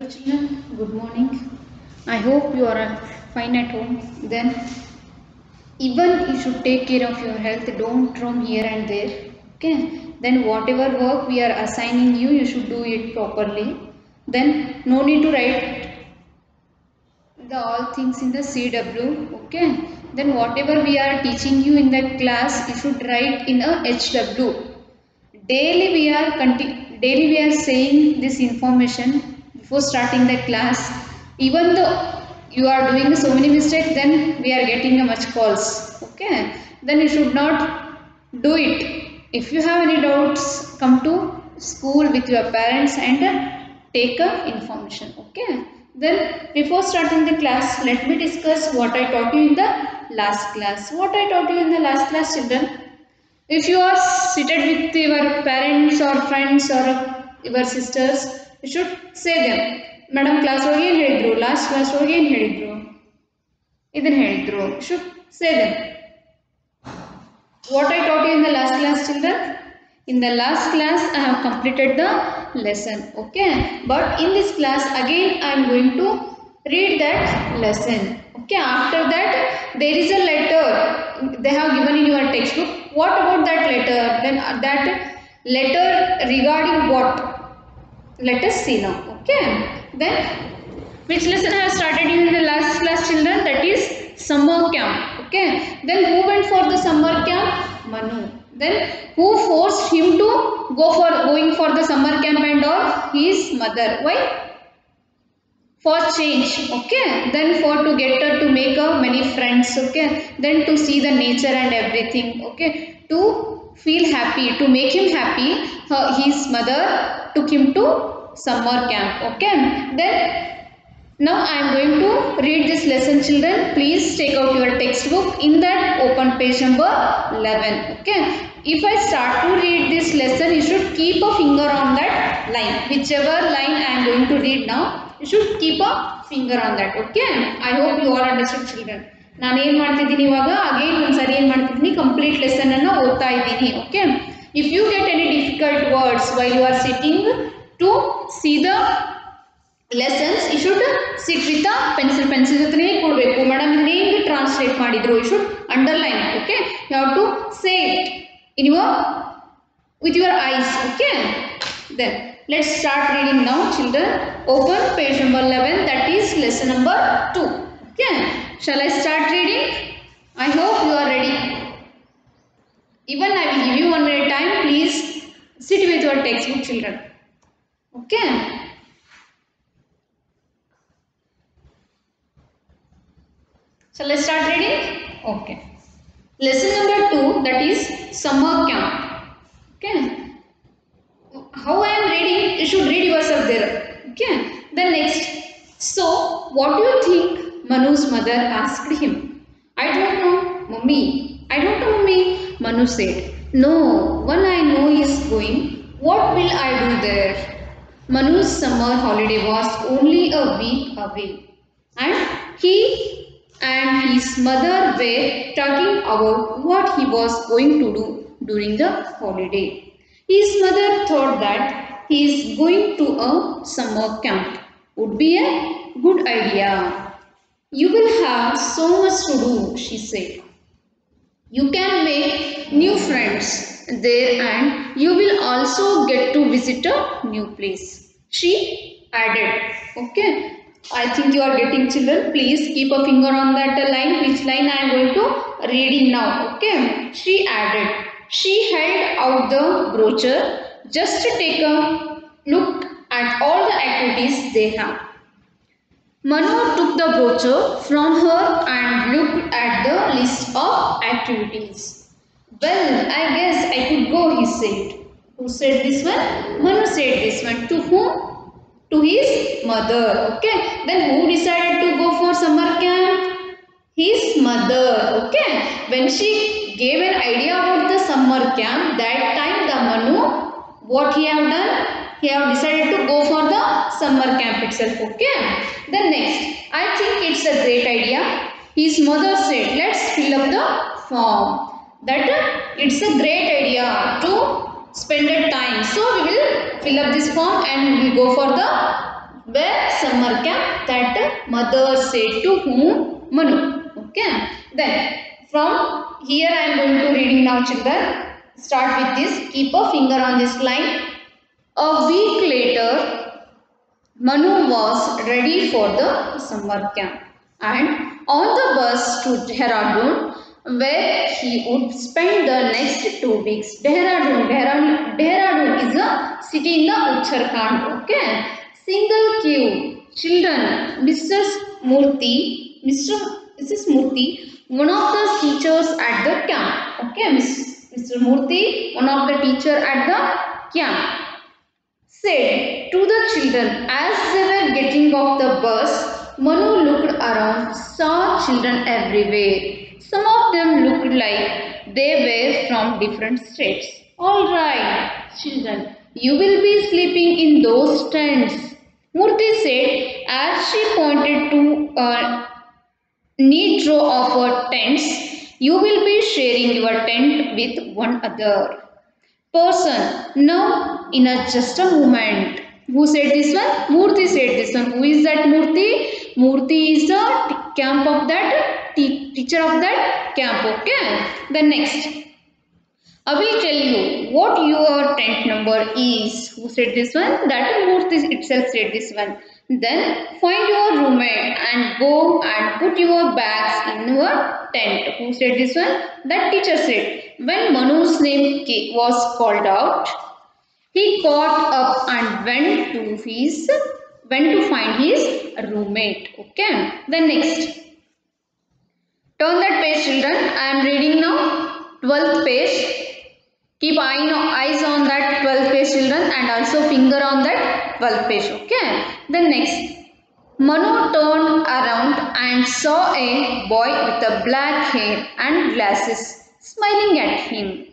Children, good morning. I hope you are fine at home. Then, even you should take care of your health. Don't roam here and there. Okay. Then, whatever work we are assigning you, you should do it properly. Then, no need to write the all things in the CW. Okay. Then, whatever we are teaching you in the class, you should write in a HW. Daily we are saying this information before starting the class. Even though you are doing so many mistakes, then we are getting a much calls. Okay, then you should not do it. If you have any doubts, come to school with your parents and take a information. Okay, then before starting the class, let me discuss what I taught you in the last class. What I taught you in the last class, children? If you are seated with your parents or friends or your sisters, you should say them, Madam class ಒಳಗೆ ಏನು ಹೇಳಿದ್ರು, last class ಒಳಗೆ ಏನು ಹೇಳಿದ್ರು, ಇದನ್ನ ಹೇಳಿದ್ರು. You should say them. What I taught you in the last class, children? In the last class, I have completed the lesson. Okay. But in this class, again, I am going to read that lesson. Okay. After that, there is a letter they have given in your textbook. What about that letter? Then that letter regarding what? Let us see now. Okay. Then which lesson I have started in the last class, children? That is summer camp. Okay. Then who went for the summer camp? Manu. Then who forced him to going for the summer camp and all? His mother. Why? For change. Okay. Then for to get her to make many friends. Okay. Then to see the nature and everything. Okay. To feel happy, to make him happy, his mother took him to summer camp. Okay. Then now I am going to read this lesson, children. Please take out your textbook. In that, open page number 11. Okay. If I start to read this lesson, you should keep a finger on that line. Whichever line I am going to read now, you should keep a finger on that. Okay. I hope you all understood, children. ನಾನು ಏನು ಮಾಡ್ತಿದ್ದೀನಿ ಇವಾಗ again ಒಂದ್ಸರಿ ಏನು ಮಾಡ್ತಿದ್ದೀನಿ, complete lesson ಅನ್ನು ಓದ್ತಾ ಇದ್ದೀನಿ. Okay. If you get any difficult words while you are sitting to see the lessons, you should sit with a pencil ಜೊತೆ ಕೊಡಬೇಕು. ಮೇಡಮ್ ಇದನ್ನ ಹೆಂಗೆ ಟ್ರಾನ್ಸ್ಲೇಟ್ ಮಾಡಿದ್ರು, you should underline. Okay. You have to say it in your with your eyes. Okay. Then let's start reading now, children. Open page number 11, that is lesson number 2. Okay. Shall I start reading? I hope you are ready. Even I will give you 1 minute time. Please sit with your textbook, children. Okay. Shall I start reading? Okay. Lesson number 2, that is summer camp. Okay. How I am reading, you should read yourself there. Okay. Then next. So, what do you think Manu's mother asked him? I don't know, Mummy. I don't know, Mummy. Manu said. No, one I know is going. What will I do there? Manu's summer holiday was only a week away. And he and his mother were talking about what he was going to do during the holiday. His mother thought that he is going to a summer camp. Would be a good idea. You will have so much to do, she said. You can make new friends there and you will also get to visit a new place, she added. Okay. I think you are getting, children. Please keep a finger on that line. Which line I am going to reading now. Okay. She added. She held out the brochure just to take a look at all the activities they have. Manu took the brochure from her and looked at the list of activities. Well, I guess I could go, he said. Who said this one? Manu said this one. To whom? To his mother. Okay. Then who decided to go for summer camp? His mother. Okay. When she gave an idea about the summer camp, that time the Manu, what he have done? He have decided to go for the summer camp itself. Okay. Then next, I think it's a great idea. His mother said, let's fill up the form. That it's a great idea to spend a time. So we will fill up this form and we will go for the Where? Summer camp, that mother said to whom? Manu. Okay. Then from here I am going to reading now, children. Start with this. Keep a finger on this line. A week later, Manu was ready for the summer camp and on the bus to Dehradun, where he would spend the next 2 weeks. Dehradun is a city in the Uttarakhand. Okay. Single queue. Children, Mrs. Murthy, one of the teachers at the camp. Okay, Mr. Murthy, one of the teacher at the camp, said to the children as they were getting off the bus. Manu looked around, saw children everywhere. Some of them looked like they were from different states. All right, children, you will be sleeping in those tents, Murthy said as she pointed to a neat row of tents. You will be sharing your tent with one other person. Now, in just a moment. Who said this one? Murthy said this one. Who is that Murthy? Murthy is the camp of that teacher of that camp. Okay. Then next, I will tell you what your tent number is. Who said this one? That Murthy itself said this one. Then find your roommate and go and put your bags in your tent. Who said this one? That teacher said. When Manu's name was called out, he got up and went to find his roommate. Okay. Then next, turn that page, children. I am reading now 12th page. Keep eyes on that 12th page, children, and also finger on that 12th page. Okay. Then next, Manu turned around and saw a boy with a black hair and glasses smiling at him.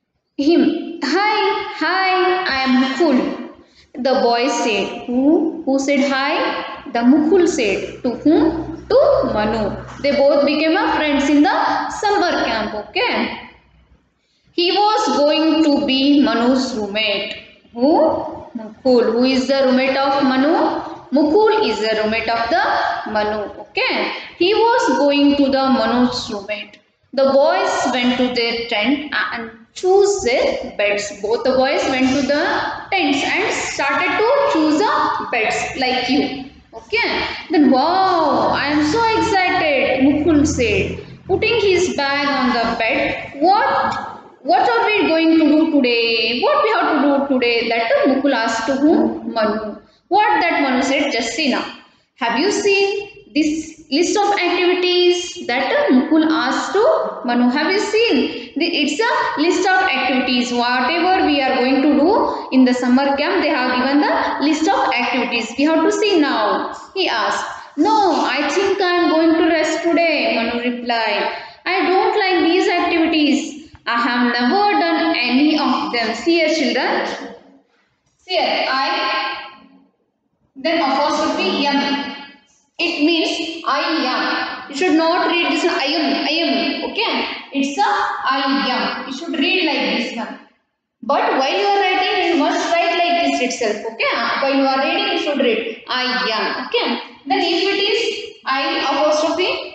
Hi, I am Mukul. The boy said. Who said hi? The Mukul said. To whom? To Manu. They both became friends in the summer camp. Okay. He was going to be Manu's roommate. Who? Mukul. Who is the roommate of Manu? Mukul is the roommate of the Manu. Okay. He was going to the Manu's roommate. The boys went to their tent and chose their beds. Both the boys went to the tents and started to choose the beds like you. Okay. Then wow, I am so excited, Mukul said, putting his bag on the bed. What are we going to do today? What we have to do today? That Mukul asked to whom? Manu. What that Manu said, just see now. Have you seen this list of activities that Mukul asked to Manu? Have you seen? It's a list of activities. Whatever we are going to do in the summer camp, they have given the list of activities. We have to see now. He asked. No, I think I am going to rest today, Manu replied. I don't like these activities. I have never done any of them. See here, children. See here, I, then apostrophe M. It means I am. You should not read this one. I am. Okay. It's a I am. You should read like this one. But while you are writing, you must write like this itself. Okay. While you are reading, you should read I am. Okay. Then if it is I apostrophe,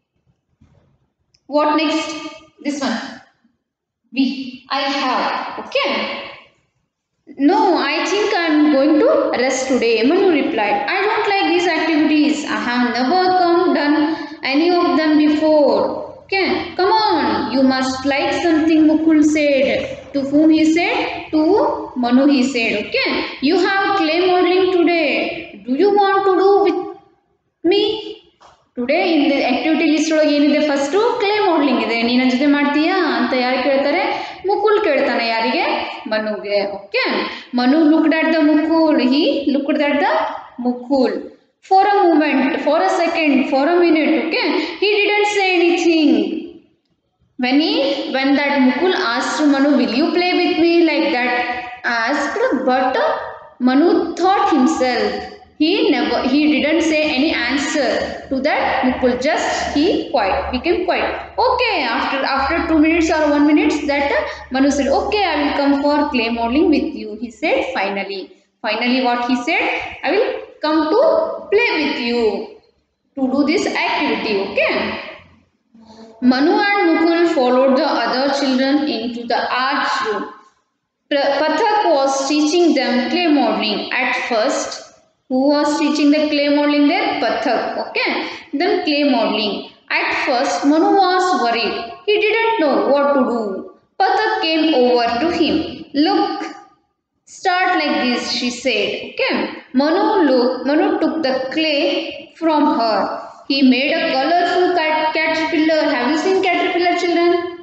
what next? This one. We. I have. Okay. No, I think I am going to rest today, Manu replied. I don't like these activities. I have never done any of them before. Okay, come on, you must like something, Mukul said. To whom he said? To Manu he said. Okay, you have clay modeling today. Do you want to do with me? Today in the activity list ಒಳಗೆ ಏನಿದೆ first clay modelling ಇದೆ. ನೀನು ಜೊತೆ ಮಾಡ್ತೀಯಾ ಅಂತ ಯಾರು ಕೇಳ್ತಾರೆ? ಮುಕುಲ್ ಕೇಳ್ತಾನೆ. ಯಾರಿಗೆ? ಮನುಗೆ. Okay. Manu looked at the Mukul. He looked at the Mukul for a moment, for a second, for a minute. Okay. He didn't say anything. When that Mukul asked Manu, will you play with me, like that asked, but Manu thought himself. He didn't say any answer to that Mukul. Just he became quiet. Okay, after 2 minutes or 1 minute, that Manu said, okay, I will come for clay modeling with you. He said finally. Finally what he said? I will come to play with you to do this activity. Okay. Manu and Mukul followed the other children into the arts room. Pathak was teaching them clay modeling at first. Who was teaching the clay modeling there? Pathak. Okay. Then clay modeling. At first, Manu was worried. He didn't know what to do. Pathak came over to him. Look, start like this, she said. Okay. Manu took the clay from her. He made a colorful caterpillar. Have you seen caterpillar, children?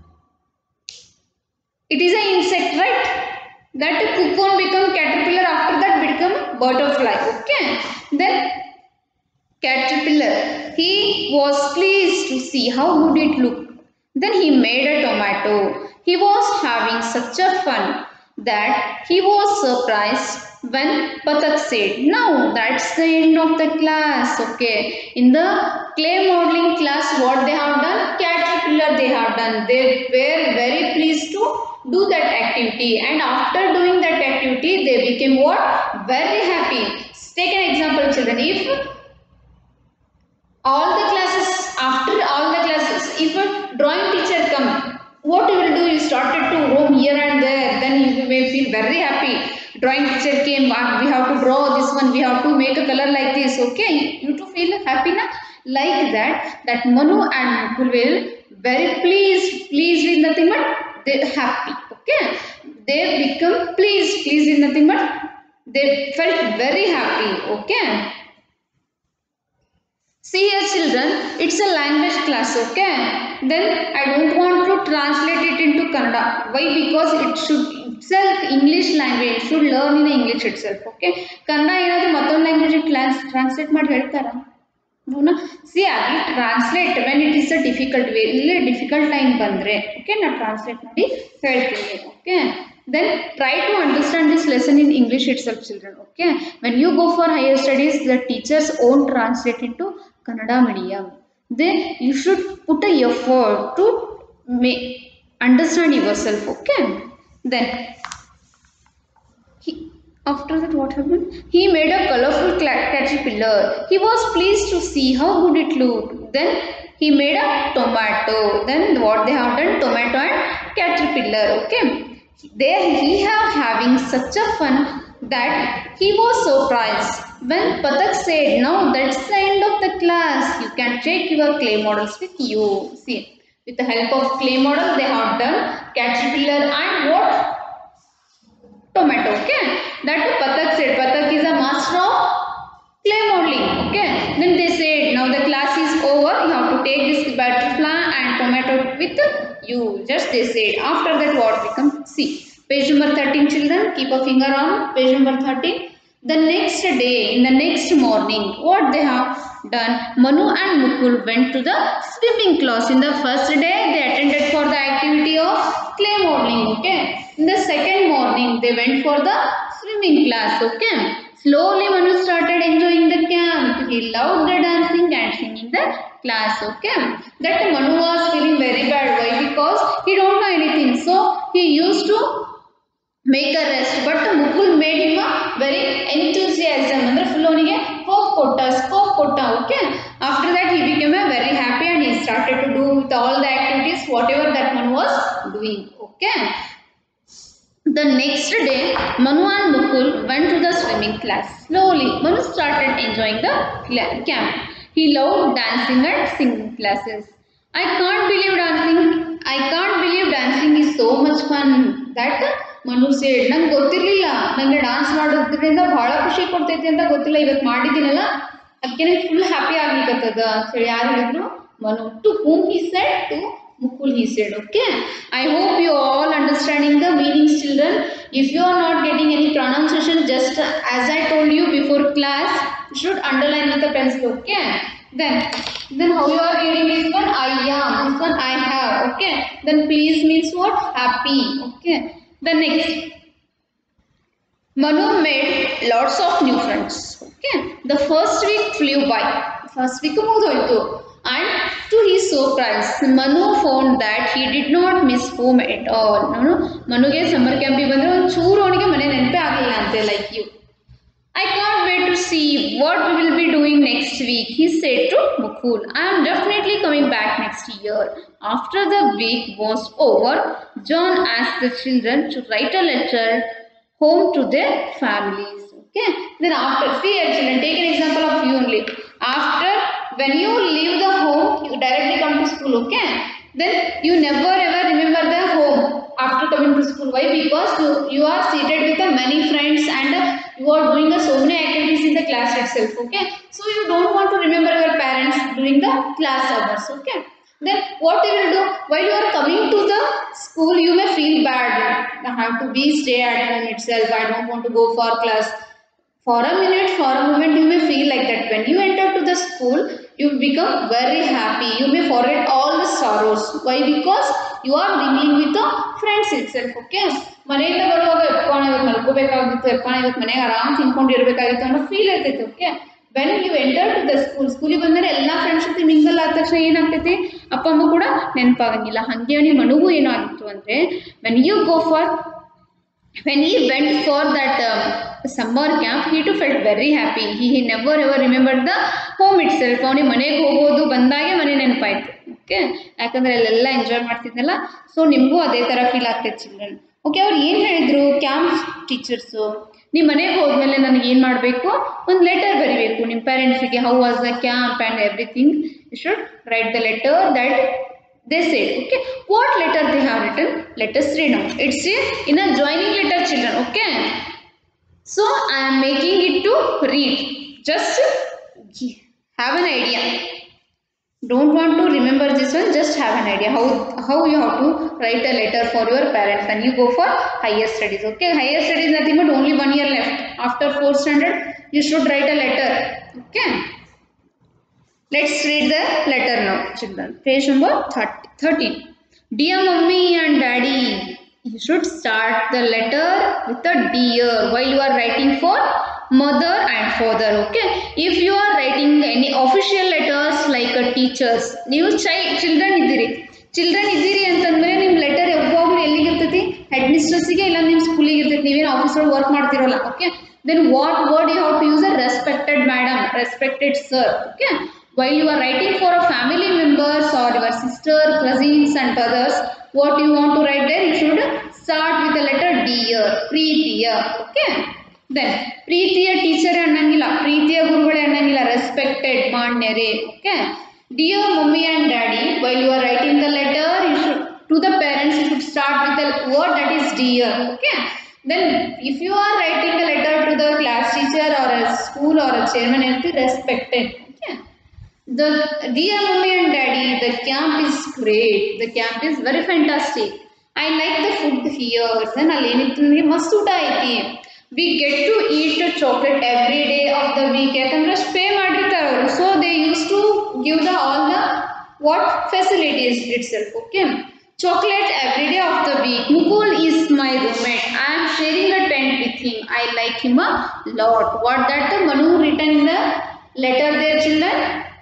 It is an insect, right? That cocoon become caterpillar, after that become butterfly. Okay. Then caterpillar. He was pleased to see how good it looked. Then he made a tomato. He was having such a fun that he was surprised when Pathak said, "Now that's the end of the class." Okay. In the clay modeling class, what they have done? Caterpillar they have done. They were very pleased to do that activity, and after doing that activity they became what? Very happy. Take an example, children. If after all the classes, if a drawing teacher come, what you will do? You started to roam here and there, then you may feel very happy. Drawing teacher came, we have to draw this one, we have to make a color like this. Okay, you to feel happy na? Like that Manu and Mukul will very pleased with nothing but they happy. Okay, they become pleased with nothing but they felt very happy. Okay. See here, children, it's a language class. Okay. Then I don't want to translate it into Kannada. Why? Because it should itself English language should learn in English itself. Okay. Kannada ಏನಾದರೂ ಮತ್ತೊಂದು language class translate ಮಾಡಿ ಹೇಳ್ತಾರಾ? No. See, I translate when it is a difficult way. ಇಲ್ಲಿ difficult time ಬಂದ್ರೆ, okay, na translate ಮಾಡಿ ಹೇಳ್ತೀನಿ. Okay. Then try to understand this lesson in English itself, children. Okay. When you go for higher studies, the teachers won't translate into Kannada medium. Then you should put a effort to understand yourself. Okay. Then after that, what happened? He made a colorful caterpillar. He was pleased to see how good it looked. Then he made a tomato. Then what they have done? Tomato and caterpillar. Okay. There he have having such a fun that he was surprised when Pathak said, "Now that's the end of the class. You can take your clay models with you." See, with the help of clay model, they have done caterpillar and what? Tomato. Okay. That Pathak said. Pathak is a master of clay modeling. Okay. Then they said, "Now the class is over. You have to take this butterfly and tomato with you." Just they said. After that, what become? See, page number 13, children. Keep a finger on page number 13. The next day, in the next morning, what they have done? Manu and Mukul went to the swimming class. In the first day, they attended for the activity of clay modeling. Okay. In the second morning, they went for the swimming class. Okay. Slowly, Manu started enjoying the camp. He loved the dancing and singing the class. Okay. That Manu was feeling very bad. Why? Because he don't know anything. So he used to make a rest. But Mukul made him a very enthusiasm. Andre full avnige scope kotta. Okay. After that, he became a very happy and he started to do with all the activities whatever that Manu was doing. Okay. The next day, Manu and Mukul went to the swimming class. Slowly, Manu started enjoying the camp. He loved dancing and singing classes. I can't believe dancing is so much fun. That Manu said, "ನಂಗೆ ಗೊತ್ತಿರಲಿಲ್ಲ, ನನಗೆ dance ಮಾಡೋದ್ರಿಂದ ಬಹಳ ಖುಷಿ ಕೊಡ್ತೈತಿ ಅಂತ ಗೊತ್ತಿಲ್ಲ, ಇವತ್ತು ಮಾಡಿದ್ದೀನಲ್ಲ ಅದಕ್ಕೆ ನನಗೆ ಫುಲ್ ಹ್ಯಾಪಿ ಆಗ್ಲಿಕ್ಕತ್ತದ" ಅಂತ ಹೇಳಿ ಯಾರು ಹೇಳಿದ್ರು? Manu. To whom he said? To Mukul he said. Okay. I hope you all understanding the meanings, children. If you are not getting any pronunciation, just as I told you before class, you should underline with a pencil. Okay. Then how you are reading this one? I am. This one I have. Okay. Then please means what? Happy. Okay. The next. Manu made lots of new friends. Okay. The first week flew by. First week ಮುಗಿದೋಯ್ತು. And to his surprise, Manu found that he did not miss home at all. Manuge summer camp ಬಂದ್ರೆ ಒಂದು ಚೂರು ಅವನಿಗೆ ಮನೆ ನೆನಪೇ ಆಗಲಿಲ್ಲ ಅಂತೆ, like you. I can't wait to see what we will be doing next week, he said to Mukul. I am definitely coming back next year. After the week was over, John asked the children to write a letter home to their families. Okay. Then after, see here children, take an example of you only. After, when you leave the home, you directly come to school. Okay. Then you never ever remember the home after coming to school. Why? Because you are seated with many friends and you are doing so many activities in the class itself. Okay. So you don't want to remember your parents during the class hours. Okay. Then what you will do? While you are coming to the school, you may feel bad. I have to stay at home itself. I don't want to go for class. For a minute, for a moment, you may feel like that. When you enter to the school, you become very happy. You may forget all the sorrows. Why? Because you are mingling with the friends itself. Okay. ಮನೆಯಿಂದ ಬರುವಾಗ ಎಪ್ಪಣ ಇವತ್ತು ಮಲ್ಕೋಬೇಕಾಗಿತ್ತು, ಎಪ್ಪಣ ಇವತ್ತು ಮನೆಗೆ ಆರಾಮ್ ತಿನ್ಕೊಂಡು ಇರಬೇಕಾಗಿತ್ತು ಅನ್ನೋ feel ಇರ್ತೈತಿ. Okay. When you enter to the ಸ್ಕೂಲಿಗೆ ಬಂದರೆ ಎಲ್ಲ ಫ್ರೆಂಡ್ಸ್ ಜೊತೆ ಮಿಂಗಲ್ ಆದ ತಕ್ಷಣ ಏನಾಗ್ತೈತಿ, ಅಪ್ಪ ಅಮ್ಮ ಕೂಡ ನೆನಪಾಗಂಗಿಲ್ಲ. ಹಾಗೆ ಅವನಿಗೆ ಮನಗೂ ಏನಾಗಿತ್ತು ಅಂದರೆ, when he went for that summer camp, he too felt very happy. He never ever remembered the home itself. ಅವನಿಗೆ ಮನೆಗೆ ಹೋಗೋದು ಬಂದಾಗೆ ಮನೆ ನೆನಪಾಯ್ತು. ಓಕೆ. ಯಾಕಂದರೆ ಅಲ್ಲೆಲ್ಲ ಎಂಜಾಯ್ ಮಾಡ್ತಿದ್ನಲ್ಲ. ಸೊ ನಿಮಗೂ ಅದೇ ಥರ ಫೀಲ್ ಆಗ್ತೈತೆ ಚಿಲ್ಡ್ರನ್. ಓಕೆ. ಅವ್ರು ಏನು ಹೇಳಿದ್ರು ಕ್ಯಾಂಪ್ ಟೀಚರ್ಸು, ನಿಮ್ಮ ಮನೆಗೆ ಹೋದ್ಮೇಲೆ ನನಗೆ ಏನು ಮಾಡಬೇಕು, ಒಂದು ಲೆಟರ್ ಬರೀಬೇಕು ನಿಮ್ಮ ಪೇರೆಂಟ್ಸಿಗೆ. How was the camp and everything. You should write the letter that they said. Okay. What letter they have written? Let us read now. It's in a joining letter children. Okay. So I am making it to read. Just have an idea. Don't want to remember this one. Just have an idea how you have to write a letter for your parents when you go for higher studies. Okay. Higher studies nothing but only 1 year left. After 4th standard you should write a letter. Okay. Let's read the letter now, children. Page number 13. Dear Mummy and Daddy, you should start the letter with a dear while you are writing for mother and father. Okay. If you are writing any official letters like a teachers, ನೀವು children ಇದ್ದೀರಿ ಅಂತಂದ್ರೆ ನಿಮ್ಮ letter ಯಾವಾಗಲೂ ಎಲ್ಲಿಗೆ ಇರ್ತೈತಿ, head ಮಿಸ್ಟ್ರೆಸ್ಸಿಗೆ ಇಲ್ಲ ನಿಮ್ಮ ಸ್ಕೂಲಿಗೆ ಇರ್ತೈತಿ. ನೀವೇನು ಆಫೀಸಲ್ಲಿ ವರ್ಕ್ ಮಾಡ್ತಿರೋಲ್ಲ. Okay. Then what word you have to use? A respected madam, respected sir. Okay. While you are writing for a family members or your sister, cousins and brothers, what you want to write there, you should start with the letter dear, Preetiya. Okay. Then Preetiya teacher annangilla, Preetiya gurugale annangilla, respected manyare. Okay. Dear Mummy and Daddy, while you are writing the letter, you should to the parents, you should start with the word that is dear. Okay. Then if you are writing a letter to the class teacher or a school or a chairman, you have to respected. Okay. The dear Mummy and Daddy, the camp is great. The camp is very fantastic. I like the food here. Then allenittu mast uta aiti. We get to eat a chocolate every day of the week. Yakandre pay ಮಾಡಿರ್ತಾರೆ ಅವರು. So they used to give all the what facilities itself. Okay. Chocolate every day of the week. Mukul is my roommate. I am sharing a tent with him. I like him a lot. What that Manu written in the letter there, children?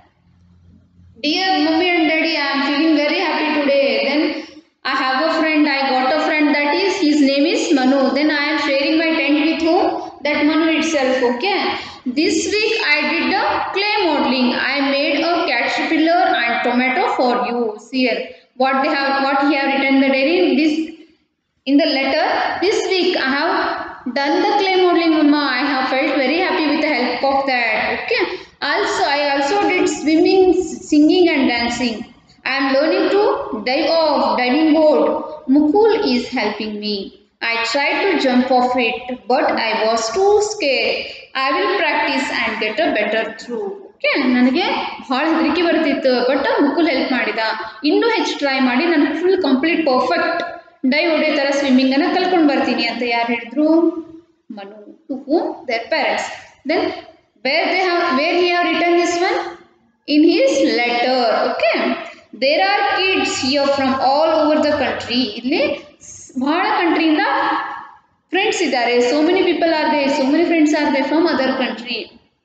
Dear Mummy and Daddy, I am feeling very happy today. Then I have a friend. I got a friend that is, his name is Manu. Then I am sharing my tent with whom? That Manu itself. Okay. This week I did the clay modeling. I made a caterpillar and tomato for you. See here. What he have written in the diary. In the letter. This week I have done the clay modeling, Mama. I have felt very happy with the help of that. Okay. I also did swimming, singing and dancing. I am learning to diving board. Mukul is helping me. I tried to jump off it, but I was too scared. I will practice and get a better through. Okay, ನನಗೆ ಬಹಳ ಹೆದರಿಕೆ ಬರ್ತಿತ್ತು, but Mukul help ಮಾಡಿದ. ಇನ್ನೂ ಹೆಚ್ಚು try ಮಾಡಿ ನಾನು full complete perfect dive ಹೊಡೆಯೋ ಥರ ಸ್ವಿಮ್ಮಿಂಗನ್ನು ಕಲ್ಕೊಂಡು ಬರ್ತೀನಿ ಅಂತ ಯಾರು ಹೇಳಿದ್ರು? Manu. To whom? Their parents. Then where he have written this one? In his letter. Okay. There are kids here from all over the country. ಇಲ್ಲಿ ಬಹಳ ಕಂಟ್ರಿಯಿಂದ ಫ್ರೆಂಡ್ಸ್ ಇದ್ದಾರೆ. So many people are there. So many friends are there from other country.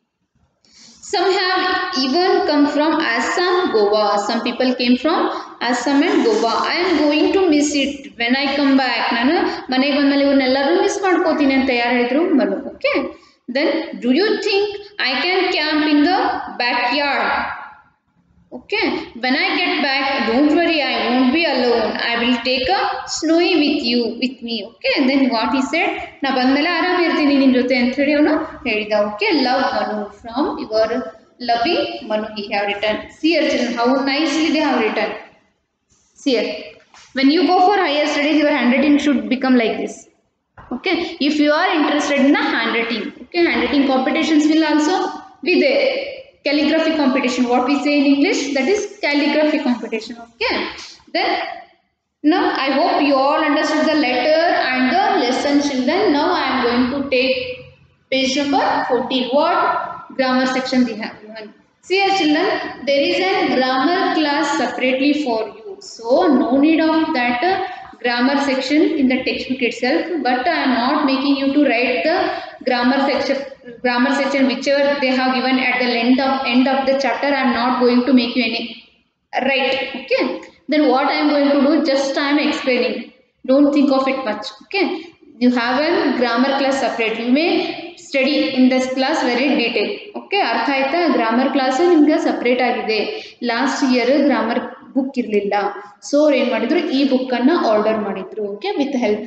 Some have even come from Assam, Goa. Some people came from Assam and Goa. I am going to miss it when I come back. ನಾನು ಮನೆಗೆ ಬಂದ್ಮೇಲೆ ಇವನ್ನೆಲ್ಲರೂ miss ಮಾಡ್ಕೋತೀನಿ ಅಂತ ಯಾರು ಹೇಳಿದ್ರು? Manu. Okay. Then do you think I can camp in the backyard? Okay, when I get back, don't worry, I won't be alone. I will take a snowy with me. Okay, then what he said, na bandmele ಆರಾಮ ಇರ್ತೀನಿ ನಿನ್ನ ಜೊತೆ ಅಂತ ಹೇಳಿ ಅವನು ಹೇಳಿದ. Okay, love Manu from your loving Manu he have written. See here children, how nicely they have written. See here, when you go for higher studies, your handwriting should become like this. Okay, if you are interested in the handwriting, okay, handwriting competitions will also be there. Calligraphy competition, what we say in English, that is calligraphy competition. Okay, then now I hope you all understood the letter and the lesson children. Now I am going to take page number 14. What grammar section we have given. See here children, there is a grammar class separately for you, so no need of that grammar section in the textbook itself, but I am not making you to write the grammar section whichever they have given at the end of the chapter. I am not going to make you any right. Okay, then what I am going to do, just I am explaining, don't think of it much. Okay, you have a grammar class separate, you may study in this class very detail. Okay, ಅರ್ಥ ಆಯ್ತಾ? Grammar class ನಿಮಗೆ separate ಆಗಿದೆ. Last year grammar book ಇರಲಿಲ್ಲ, so ಅವ್ರು ಏನು ಮಾಡಿದ್ರು, ಈ ಬುಕ್ಕನ್ನು ಆರ್ಡರ್ ಮಾಡಿದ್ರು. Okay, with help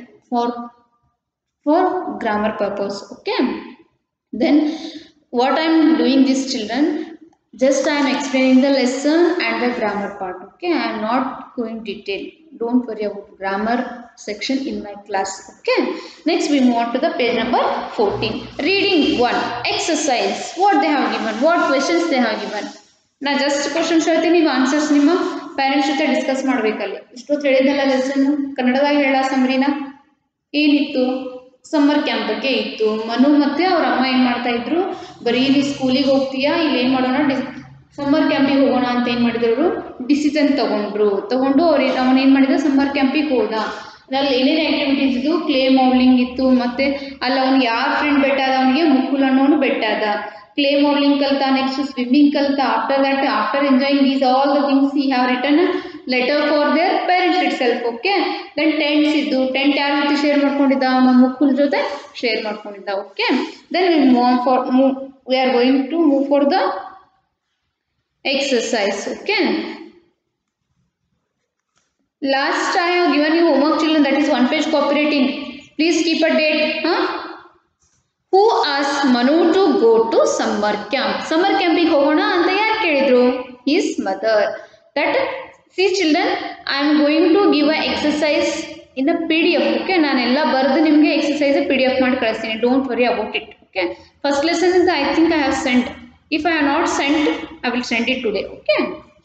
for grammar purpose. Okay, then what I am doing this children, just I am explaining the lesson and the grammar part. Okay, I am not going detail, don't worry about grammar section in my class. Okay, next we move on to the page number 14. Reading 1 exercise. What they have given, what questions they have given. ನಾ just questions ಹೇಳ್ತೀನಿ, ನೀವು answers ನಿಮ್ಮ parents ಜೊತೆ discuss ಮಾಡಬೇಕಲ್ಲಿ. ಇಷ್ಟೊತ್ತು ಹೇಳಿದಲ್ಲ lesson, ಕನ್ನಡದಾಗ ಹೇಳ ಸಮರಿನ ಏನಿತ್ತು, ಸಮ್ಮರ್ ಕ್ಯಾಂಪ್ ಬಗ್ಗೆ ಇತ್ತು. ಮನು ಮತ್ತೆ ಅವ್ರ ಅಮ್ಮ ಏನು ಮಾಡ್ತಾ ಇದ್ರು, ಬರೀ ನೀ ಸ್ಕೂಲಿಗೆ ಹೋಗ್ತೀಯಾ, ಇಲ್ಲಿ ಏನು ಮಾಡೋಣ, ಸಮ್ಮರ್ ಕ್ಯಾಂಪಿಗೆ ಹೋಗೋಣ ಅಂತ ಏನು ಮಾಡಿದ್ರು ಅವರು ಡಿಸಿಷನ್ ತಗೊಂಡು ಅವನೇನು ಮಾಡಿದ, ಸಮ್ಮರ್ ಕ್ಯಾಂಪಿಗೆ ಹೋದ. ಅಲ್ಲಿ ಏನೇನು ಆ್ಯಕ್ಟಿವಿಟೀಸ್ ಇದ್ದು, ಕ್ಲೇ ಮೌಲ್ಡಿಂಗ್ ಇತ್ತು, ಮತ್ತು ಅಲ್ಲಿ ಅವ್ನಿಗೆ ಯಾರು ಫ್ರೆಂಡ್ ಬೆಟ್ಟ ಆದ, ಅವನಿಗೆ ಮುಕುಲ್ ಅನ್ನೋನು ಬೆಟ್ಟ ಆದ. Clay modeling kalta, next swimming kalta. After that, after enjoying these all the things, he have written a letter for their parents itself. Okay, then tents iddu, tent yaar jothe share ಮಾಡ್ಕೊಂಡಿದ್ದ, Mukul ಜೊತೆ share ಮಾಡ್ಕೊಂಡಿದ್ದ. Okay, then we are going to move for the exercise. Okay, last I have given you homework children, that is 1 page copywriting. Please keep a date. Who asked Manu to go to summer camp? Summer camping ಹೋಗೋಣ ಅಂತ ಯಾರು ಕೇಳಿದ್ರು? His mother. That, see children, I am going to give an exercise in a PDF. Okay, ನಾನೆಲ್ಲ ಬರೆದು ನಿಮಗೆ exercise PDF ಮಾಡಿ ಕಳಿಸ್ತೀನಿ. Don't worry about it. Okay, first lesson is I think I have sent. If I have not sent, I will send it today. Okay.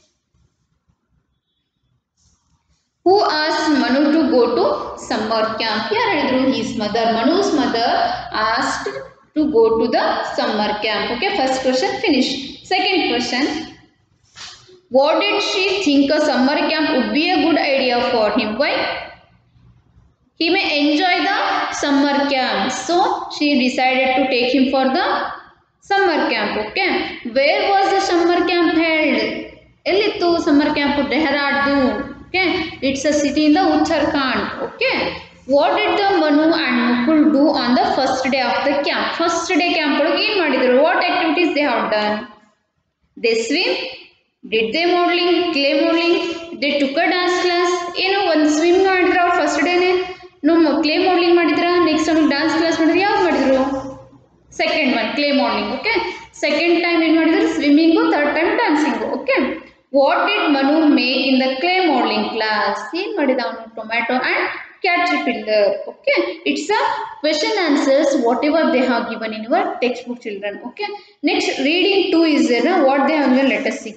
Who asked Manu to go to summer camp? ಯಾರು ಹೇಳಿದ್ರು? His mother. Manu's mother asked to go to the summer camp. Okay, first question finished. Second question, what did she think a summer camp would be a good idea for him? Why? He may enjoy the summer camp, so she decided to take him for the summer camp. Okay, where was the summer camp held? Ellittu summer camp? Dehradun. Okay, it's a city in the Uttarakhand. Okay, what did the Manu and Mukul do on the first day of the camp? First day camp ಒಳಗೆ ಏನು ಮಾಡಿದ್ರು? What activities they have done? They swim. Did they modeling, clay modeling? They took a dance class. ಏನು ಒಂದು swim ಮಾಡಿದ್ರು ಅವ್ರು first ಡೇನೆ, clay modeling ಮಾಡಿದ್ರ, next ಅವ್ರಿಗೆ ಡಾನ್ಸ್ ಕ್ಲಾಸ್ ಮಾಡಿದ್ರು. ಯಾವ್ದು ಮಾಡಿದ್ರು? Second one, clay modeling. Okay, second time ಏನು ಮಾಡಿದ್ರು? Swimming, third time dancing. Okay, what did Manu make in the clay modeling class? ಏನು ಮಾಡಿದ ಅವನು? Tomato and caterpillar. Okay, it's a question answers whatever they have given in your textbook children. Okay, next reading 2 is there. What they have given, let us see.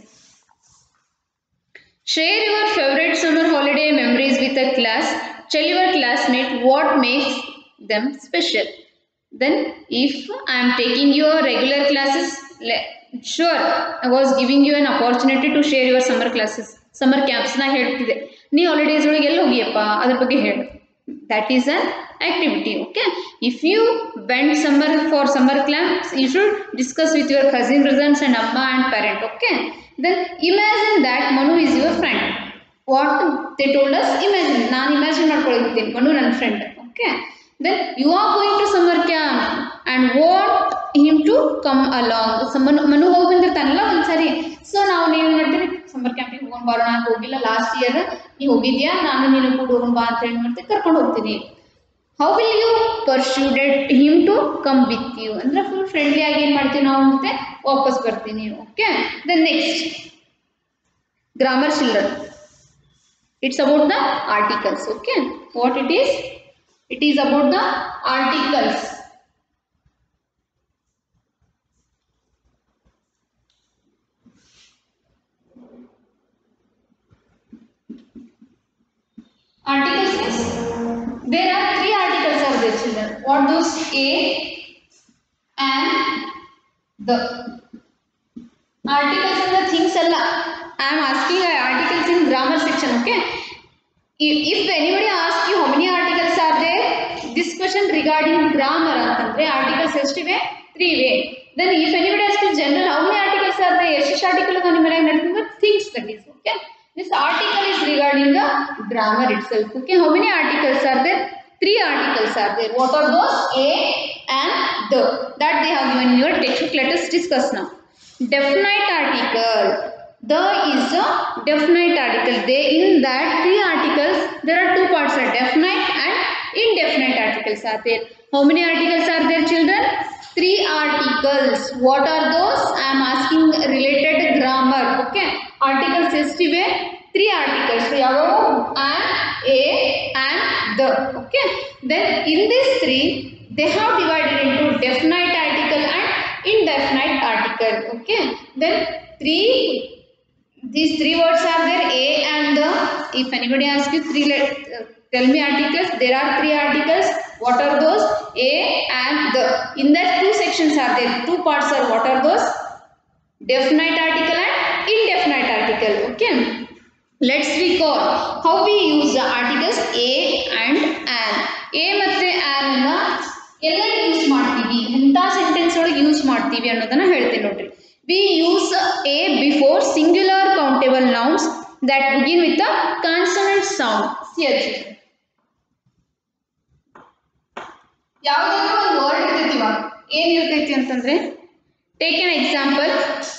Share your favorite summer holiday memories with a class. Tell your classmate what makes them special. Then if I am taking your regular classes, sure, I was giving you an opportunity to share your summer classes, summer camps. ನಾ ಹೇಳ್ತಿದ್ದೆ, ನೀ holidays ಒಳಗೆ ಎಲ್ಲಿ ಹೋಗಿಯಪ್ಪ ಅದ್ರ ಬಗ್ಗೆ ಹೇಳು. That is an activity. Okay, if you went for summer camps, you should discuss with your cousins and amma and parent. Okay, then imagine that Manu is your friend. What they told us, imagine. ನಾನು imagine ಮಾಡ್ಕೊಳ್ಳಿದ್ದೀನಿ, Manu ನನ್ನ friend. Okay, then you are going to summer camp, and what him to come along. Manu ಹೋಗಿ ಬಂದಿರ್ತಾನಲ್ಲ ಒಂದ್ಸರಿ. So ನಾವು ಏನು ಮಾಡ್ತೀವಿ, summer ಕ್ಯಾಂಪಿಗೆ ಹೋಗೋಣ ಬರೋಣ, ಹೋಗಿಲ್ಲ ಲಾಸ್ಟ್ ಇಯರ್, ನೀ ಹೋಗಿದ್ಯಾ, ನಾನು ನೀನು ಕೂಡ ಹೋಗೋಣ ಬಾ ಅಂತ ಹೇಳಿ ಮಾಡ್ತೀವಿ, ಕರ್ಕೊಂಡು ಹೋಗ್ತೀನಿ. How will you persuaded him to come with you ಅಂದ್ರೆ ಫುಲ್ ಫ್ರೆಂಡ್ಲಿ ಆಗಿ ಏನು ಮಾಡ್ತೀವಿ ನಾವು ಮತ್ತೆ ವಾಪಸ್ ಬರ್ತೀನಿ. Okay, then next grammar children, it's about the articles. Okay, what it is? It is about the articles. Articles means there are three articles are there, children. What those? A and the. Articles and the things alla. I am asking articles in grammar section. Okay, if anybody asks you how many articles are there, this question regarding grammar antandre articles estive 3 way. Then if anybody asks you general how many articles are there, ಎಷ್ಟು article ga nimage nadutinde things, that is okay. This article is regarding the grammar itself. Okay, how many articles are there? 3 articles are there. What are those? A and the, that they have given in your textbook. Let us discuss now. Definite article. The is a definite article. They, in that 3 articles there are 2 parts are definite and indefinite articles are there. How many articles are there, children? 3 articles. What are those? I am asking related grammar. Okay, articles estive 3 articles. So yavavu and, a and the. Okay, then in these 3 they have divided into definite article and indefinite article. Okay, then these 3 words are there, a and the. If anybody asks you tell me articles, there are 3 articles. What are those? A and the. In that 2 sections are there, 2 parts are. What are those? Definite article and indefinite article. Okay, let's recall how we use the articles a and an. A ಮತ್ತೆ an ಅನ್ನ ಎಲ್ಲ use ಮಾಡ್ತೀವಿ, ಎಂತ sentence ಒಳಗೆ use ಮಾಡ್ತೀವಿ ಅನ್ನೋದನ್ನ ಹೇಳ್ತೀನಿ ನೋಡ್ರಿ. We use a before singular countable nouns that begin with a consonant sound. See here, ಯಾವುದಾದ್ರೂ ಒಂದು ವರ್ಡ್ ಇರ್ತೈತಿ, ಇವಾಗ ಏನ್ ಇರ್ತೈತಿ ಅಂತಂದ್ರೆ, ಟೇಕ್ ಎನ್ ಎಕ್ಸಾಂಪಲ್.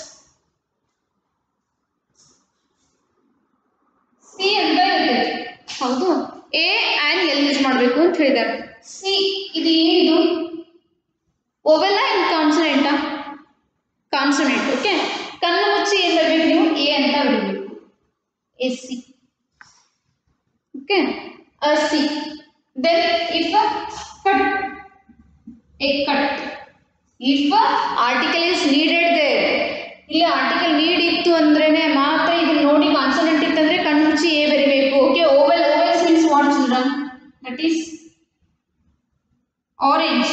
ಸಿ ಅಂತ ಇರ್ತೈತಿ, ಹೌದು. ಎ ಆ್ಯಂಡ್ ಎಲ್ ಯೂಸ್ ಮಾಡಬೇಕು ಅಂತ ಹೇಳಿದ್ದಾರೆ. ಸಿ ಇದು ಏನಿದು? ಓವೆಲ್ಲ ಇನ್ ಕಾನ್ಸನೆಂಟಾ? ಕಾನ್ಸನೆಂಟ್. ಓಕೆ, ಕಣ್ಣು ಮುಚ್ಚಿ ಏನ್ ಬರಬೇಕು ನೀವು? ಎ ಅಂತ ಬರಬೇಕು. A c. Okay, a c. Then if cut, a cut. If article is needed there, ಇಲ್ಲಿ ಆರ್ಟಿಕಲ್ ನೀಡ್ ಇತ್ತು ಅಂದ್ರೇನೆ ಮಾತ್ರ ಇದನ್ನ ನೋಡಿ ಕಾನ್ಸನೆಂಟ್ ಇತ್ತಂದ್ರೆ ಕಣ್ಣು ಮುಚ್ಚಿ ಎ ಬರಿಬೇಕು. Okay, vowel. Vowels means what children? That is orange.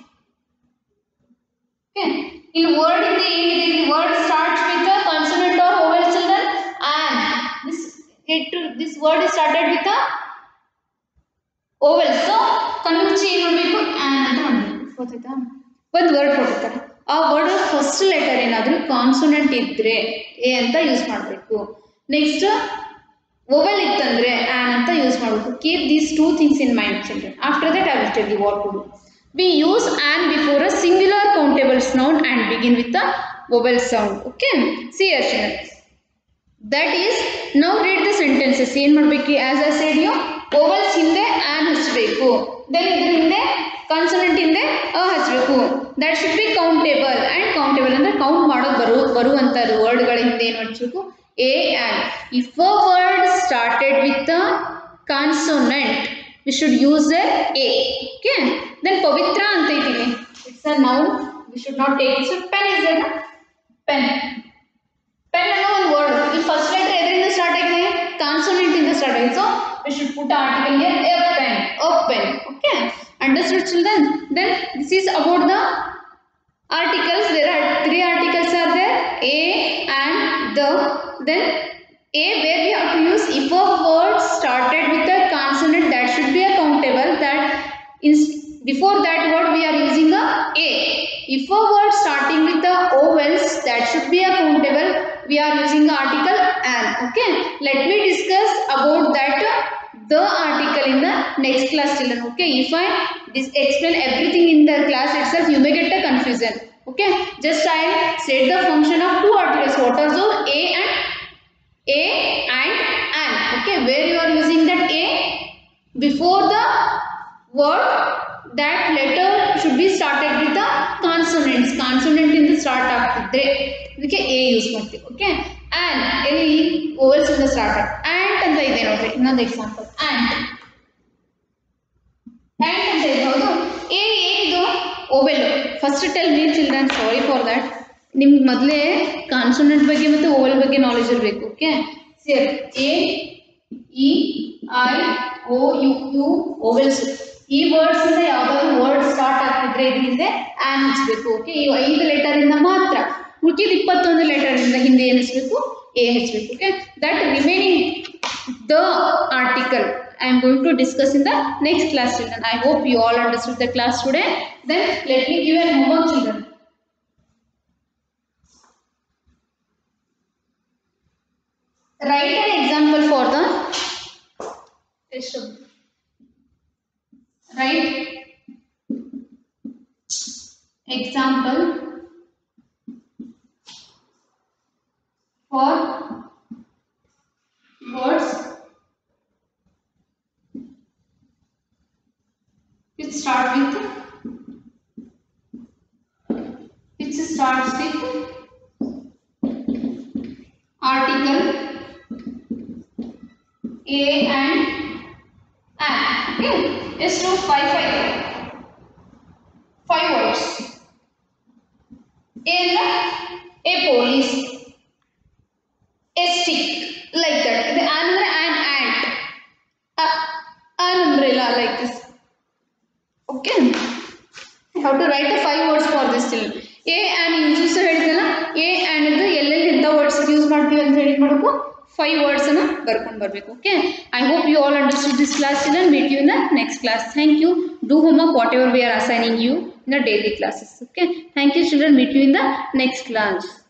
Okay, ಇಲ್ಲಿ ವರ್ಡ್ ಇದೆ, ಏನಿದೆ ಇಲ್ಲಿ? Word starts with a consonant or vowel children? An. This word is started with a vowel. So ಕಣ್ಣು ಮುಚ್ಚಿ ಏನ್ ಮಾಡಬೇಕು? ಆನ್ ಅಂತ ಮಾಡಬೇಕು. ಗೊತ್ತಾಯ್ತಾ? ಒಂದು ವರ್ಡ್ ಕೊಡ್ತಾರೆ, ಆ ವರ್ಡ್ ಫಸ್ಟ್ ಲೆಟರ್ ಏನಾದರೂ ಕಾನ್ಸನೆಂಟ್ ಇದ್ರೆ ಎ ಅಂತ ಯೂಸ್ ಮಾಡಬೇಕು. ನೆಕ್ಸ್ಟ್ ಓವೆಲ್ ಇತ್ತಂದ್ರೆ ಆನ್ ಅಂತ ಯೂಸ್ ಮಾಡಬೇಕು. Keep these 2 things in mind children. After that I will tell you what to do. We use an before a singular countable noun and begin with a vowel sound. Okay, see here children. That is, now read the sentences. ಏನು ಮಾಡಬೇಕು? As I said you, vowels ಹಿಂದೆ an ಹಚ್ಚಬೇಕು, then ಇದ್ರ ಹಿಂದೆ consonant ಹಿಂದೆ ಅ ಹಚ್ಚಬೇಕು. That should be countable. And countable ಅಂದ್ರೆ count ಮಾಡೋದು ಬರುವಂತ ವರ್ಡ್ಗಳ ಹಿಂದೆ ಏನು ಹಚ್ಚಬೇಕು? a and. If a word started with a consonant, we should use a. Okay, then Pavitra anta idini. It's a noun. We should not take it. So pen is there, na? Pen. Pen ಅನ್ನೋ ಒಂದು word. ಇಲ್ಲಿ first letter ಎದರಿಂದ start ಆಗಿದೆ? Consonant ಇಂದ start ಆಗಿದೆ. So we should put article here, a pen. A pen. Okay, understood children? Then this is about the articles. There are 3 articles are there, a and the. Then a, where we have to use if a word started with a consonant, that should be a countable. That is, before that word we are using a. If a word starting with the vowels, that should be a countable. We are using the article an. Okay, let me discuss about that. The article in the next class children. Okay, if I explain everything in the class itself, you may get a confusion. Okay, just I set the function of two articles. What are those? A and an. Okay, where you are using that a before the word, that letter should be started with the consonants. Consonant in the start ಆಗ್ತಿದ್ರೆ ಇದಕ್ಕೆ a use ಮಾಡ್ತೀವಿ. ಓಕೆ, and ಇಲ್ಲಿ vowels in the start. ant ಅಂತ ಇದೆ ನೋಡ್ರಿ, ಇನ್ನೊಂದು example. ant ಅಂತ ಇದೆ. ಹೌದು, a ಏನಿದು vowel. First tell me children, sorry for that, ನಿಮ್ಗೆ ಮೊದಲೇ ಕಾನ್ಸೋನೆಂಟ್ ಬಗ್ಗೆ ಮತ್ತು vowel ಬಗ್ಗೆ ನಾಲೆಜ್ ಇರಬೇಕು. ಓಕೆ, ಸೇರ್ a e i o u u vowels. ಈ ವರ್ಡ್ಸ್ ಇಂದ ಯಾವ್ದಾದ್ರು ವರ್ಡ್ ಸ್ಟಾರ್ಟ್ ಆಗ್ತಿದ್ರೆ ಇದರಿಂದ ಆನ್ ಹಚ್ಚಬೇಕು. ಓಕೆ, ಈ 5 ಲೆಟರ್ ಇಂದ ಮಾತ್ರ. ಉಳಿದ 21 ಲೆಟರ್ ಇಂದ ಹಿಂದೆ ಏನು ಹಚ್ಚಬೇಕು? ಎ ಹಚ್ಚಬೇಕು. Okay, that remaining the article I am going to discuss in the next class children. I hope you all understood the class today. Then let me give an homework children. Write an example for the test. Write example for words which starts with article a and an. Okay, yes, no, five words. A police, a stick, like that. The an ant, an umbrella, like this. Okay, I have to write the 5 words for this children. A and uses ಹೇಳಿದಲ್ಲ, a and ಇದು ಎಲ್ಲೆಲ್ಲಿ ಎಂತ words use ಮಾಡ್ತೀವಿ ಅಂತ ಹೇಳಿ ಮಾಡಬೇಕು, 5 words ಅನ್ನು ಬರ್ಕೊಂಡು ಬರಬೇಕು. Okay, I hope you all understood this class children. Meet you in the next class. Thank you. Do homework whatever we are assigning you in the daily classes. Okay, thank you children. Meet you in the next class.